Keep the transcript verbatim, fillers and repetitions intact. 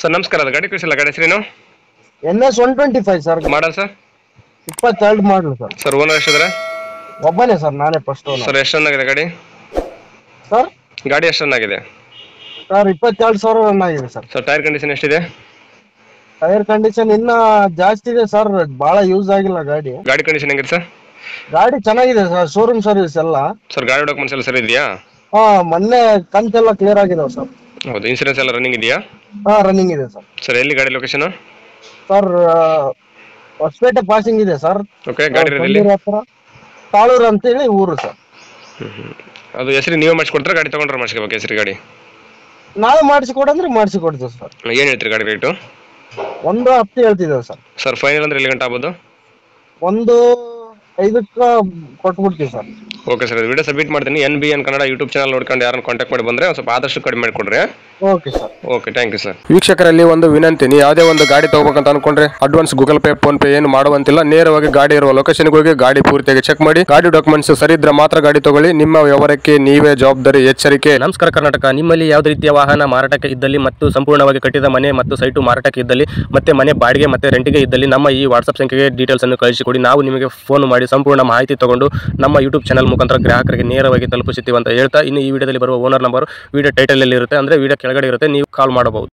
Sir ನಮಸ್ಕಾರ, ಅದು ಗಾಡಿ ಕಳಿಸಿಲ್ಲ, ಗಾಡಿ ಹೆಸರೇನು? N S one twenty five sir. Model sir? ಇಪ್ಪತ್ತೆರಡು ಮಾಡಲು ಸರ್. ಸರ್ ಓನರ್ ಎಷ್ಟಿದ್ರೆ? ಒಬ್ಬನೇ ಸರ್, ನಾನೇ ಫಸ್ಟ್ ಓನರ್. ಸರ್ ಎಷ್ಟು ರನ್ ಆಗಿದೆ ಗಾಡಿ? ಸರ್ ಗಾಡಿ ಎಷ್ಟು ರನ್ ಆಗಿದೆ? ಸರ್ ಇಪ್ಪತ್ತೆರಡು ಸಾವಿರ ರನ್ ಆಗಿದೆ ಸರ್. ಸರ್ ಟೈರ್ ಕಂಡೀಷನ್ ಎಷ್ಟಿದೆ? ಟೈರ್ ಕಂಡೀಷನ್ ಇನ್ನ ಜಾಸ್ತಿ ಇದೆ ಸರ್, ಬಹಳ ಯೂಸ್ ಆಗಿಲ್ಲ ಗಾಡಿ. ಗಾಡಿ ಕಂಡೀಷನ್ ಹೆಂಗಿದೆ ಸರ್? ಗಾಡಿ ಚೆನ್ನಾಗಿದೆ ಸರ್, ಶೋರೂಮ್ ಸರ್ವಿಸ್ ಎಲ್ಲ. ಸರ್ ಗಾಡಿ ಡಾಕ್ಯುಮೆಂಟ್ಸ್ ಎಲ್ಲ ಸರಿ ಇದೆಯಾ? ಹಾ, ಮೊನ್ನೆ ಕಂತೆಲ್ಲ ಕ್ಲಿಯರ್ ಆಗಿದೆ ಸರ್. ಹೌದು, ಇನ್ಸೂರೆನ್ಸ್ ಎಲ್ಲ ರನ್ನಿಂಗ್ ಇದೆಯಾ? ಹಾ, ರನ್ನಿಂಗ್ ಇದೆ ಸರ್. ಸರ್ ಎಲ್ಲಿ ಗಾಡಿ ಲೊಕೇಶನ್? ಸರ್ ಹೊಸಪೇಟೆ ಪಾಸಿಂಗ್ ಇದೆ ಸರ್. ಓಕೆ, ಗಾಡಿ ಇರೋದು ಹತ್ರ ತಾಳೂರು ಅಂತೇಳಿ ಊರು ಸರ್. ಅದು ಹೆಸರು ನೀವೇ ಮಾಡಿಸ್ಕೊಡ್ತಾರೆ, ಗಾಡಿ ತೊಗೊಂಡ್ರೆ ಮಾಡಿಸ್ಕೋಬೇಕು ಹೆಸರು ಗಾಡಿ? ನಾವೇ ಮಾಡಿಸಿಕೊಡಂದ್ರೆ ಮಾಡಿಸಿಕೊಡ್ತೀವಿ ಸರ್. ಏನು ಹೇಳ್ತೀರಿ ಗಾಡಿ ರೇಟು? ಒಂದು ಹತ್ತು ಹೇಳ್ತಿದ್ದೇವೆ ಸರ್. ಸರ್ ಫೈನಲ್ ಅಂದ್ರೆ ಎಲ್ಲಿ ಗಂಟೆ ಆಗ್ಬೋದು? ಒಂದು ಐದಕ್ಕೆ ಕೊಟ್ಬಿಡ್ತೀವಿ sir. Okay sir, video submit ಮಾಡ್ತೀನಿ. N B N Kannada YouTube channel ನೋಡ್ಕೊಂಡು ಯಾರನ್ನು ಕಾಂಟ್ಯಾಕ್ಟ್ ಮಾಡಿ ಬಂದರೆ ಸ್ವಲ್ಪ ಆದಷ್ಟು ಕಡಿಮೆ ಮಾಡಿಕೊಡ್ರಿ. Okay sir. Okay, thank you sir. ವೀಕ್ಷಕರಲ್ಲಿ ಒಂದು ವಿನಂತಿ, ನೀವು ಯಾವುದೇ ಒಂದು ಗಾಡಿ ತಗೋಬೇಕಂತ ಅನ್ಕೊಂಡ್ರೆ advance Google Pay PhonePe ಏನು ಮಾಡುವಂತಿಲ್ಲ. ನೇರವಾಗಿ ಗಾಡಿ ಇರುವ ಲೊಕೇಶನ್ಗೆ ಹೋಗಿ ಗಾಡಿ ಪೂರ್ತಿಯಾಗಿ ಚೆಕ್ ಮಾಡಿ, ಗಾಡಿ ಡಾಕ್ಯುಮೆಂಟ್ಸ್ ಸರಿ ಇದ್ರೆ ಮಾತ್ರ ಗಾಡಿ ತಗೊಳ್ಳಿ. ನಿಮ್ಮ ವ್ಯವಹಾರಕ್ಕೆ ನೀವೇ ಜವಾಬ್ದಾರಿ. ಎಚ್ಚರಿಕೆ. ನಮಸ್ಕಾರ ಕರ್ನಾಟಕ. ನಿಮ್ಮಲ್ಲಿ ಯಾವುದೇ ರೀತಿಯ ವಾಹನ ಮಾರಾಟಕ್ಕೆ ಇದ್ದಲ್ಲಿ ಮತ್ತು ಸಂಪೂರ್ಣವಾಗಿ ಕಟ್ಟಿದ ಮನೆ ಮತ್ತು ಸೈಟು ಮಾರಾಟಕ್ಕೆ ಇದ್ದಲ್ಲಿ ಮತ್ತೆ ಮನೆ ಬಾಡಿಗೆ ಮತ್ತೆ ರೆಂಟಿಗೆ ಇದ್ದಲ್ಲಿ ನಮ್ಮ ಈ ವಾಟ್ಸ್ಆಪ್ ಸಂಖ್ಯೆಗೆ ಡೀಟೇಲ್ಸ್ ಅನ್ನು ಕಳಿಸಿಕೊಡಿ. ನಾವು ನಿಮಗೆ ಫೋನ್ ಮಾಡಿ ಸಂಪೂರ್ಣ ಮಾಹಿತಿ ತಗೊಂಡು ನಮ್ಮ ಯೂಟ್ಯೂಬ್ ಚಾನಲ್ ಮುಖಾಂತರ ಗ್ರಾಹಕರಿಗೆ ನೇರವಾಗಿ ತಲುಪಿಸುತ್ತೀವಿ ಅಂತ ಹೇಳ್ತಾ, ಇನ್ನು ಈ ವಿಡಿಯೋದಲ್ಲಿ ಬರುವ ಓನರ್ ನಂಬರ್ ವಿಡಿಯೋ ಟೈಟಲ್ ಅಲ್ಲಿ ಇರುತ್ತೆ, ಅಂದ್ರೆ ವಿಡಿಯೋ ಕೆಳಗಡೆ ಇರುತ್ತೆ, ನೀವು ಕಾಲ್ ಮಾಡಬಹುದು.